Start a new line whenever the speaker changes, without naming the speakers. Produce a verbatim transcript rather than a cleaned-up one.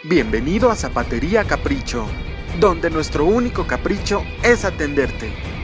Bienvenido a Zapatería Capricho, donde nuestro único capricho es atenderte.